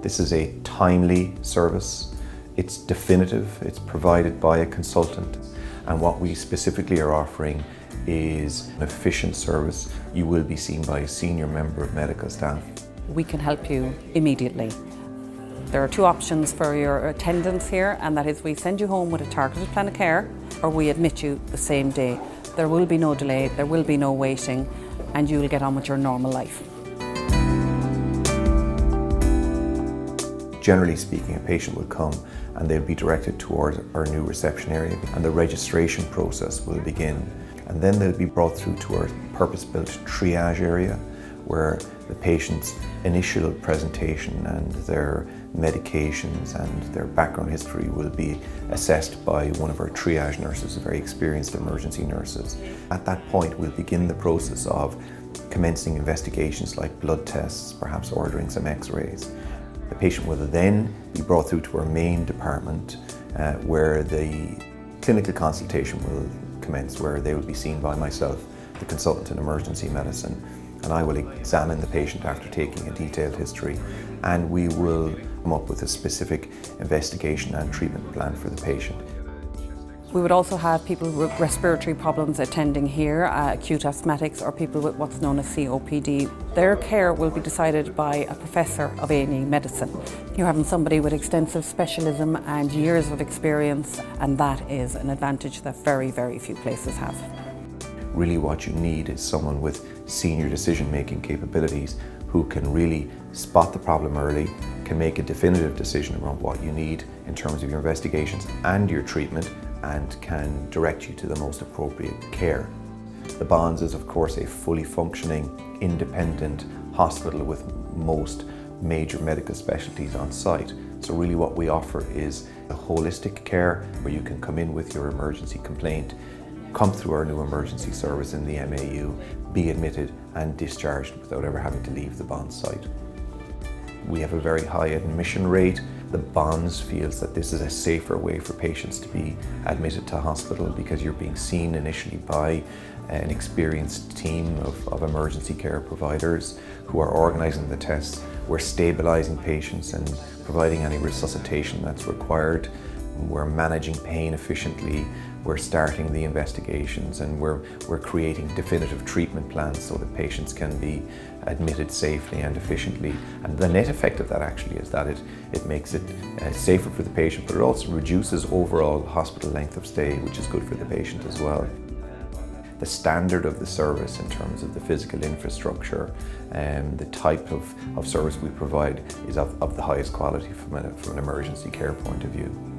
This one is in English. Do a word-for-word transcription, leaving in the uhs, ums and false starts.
This is a timely service. It's definitive, it's provided by a consultant, and what we specifically are offering is an efficient service. You will be seen by a senior member of medical staff. We can help you immediately. There are two options for your attendance here, and that is we send you home with a targeted plan of care, or we admit you the same day. There will be no delay, there will be no waiting, and you will get on with your normal life. Generally speaking, a patient will come and they'll be directed towards our new reception area, and the registration process will begin. And then they'll be brought through to our purpose-built triage area, where the patient's initial presentation and their medications and their background history will be assessed by one of our triage nurses, very experienced emergency nurses. At that point, we'll begin the process of commencing investigations like blood tests, perhaps ordering some x-rays. The patient will then be brought through to our main department uh, where the clinical consultation will commence, where they will be seen by myself, the consultant in emergency medicine, and I will examine the patient after taking a detailed history, and we will come up with a specific investigation and treatment plan for the patient. We would also have people with respiratory problems attending here, uh, acute asthmatics, or people with what's known as C O P D. Their care will be decided by a professor of A and E medicine. You're having somebody with extensive specialism and years of experience, and that is an advantage that very, very few places have. Really what you need is someone with senior decision-making capabilities who can really spot the problem early, can make a definitive decision around what you need in terms of your investigations and your treatment, and can direct you to the most appropriate care. The Bonds is of course a fully functioning, independent hospital with most major medical specialties on site. So really what we offer is a holistic care where you can come in with your emergency complaint, come through our new emergency service in the M A U, be admitted and discharged without ever having to leave the Bonds site. We have a very high admission rate. The Bonds feels that this is a safer way for patients to be admitted to hospital because you're being seen initially by an experienced team of, of emergency care providers who are organising the tests. We're stabilising patients and providing any resuscitation that's required. We're managing pain efficiently, we're starting the investigations, and we're, we're creating definitive treatment plans so that patients can be admitted safely and efficiently. And the net effect of that actually is that it, it makes it uh, safer for the patient, but it also reduces overall hospital length of stay, which is good for the patient as well. The standard of the service in terms of the physical infrastructure and the type of, of service we provide is of, of the highest quality from, a, from an emergency care point of view.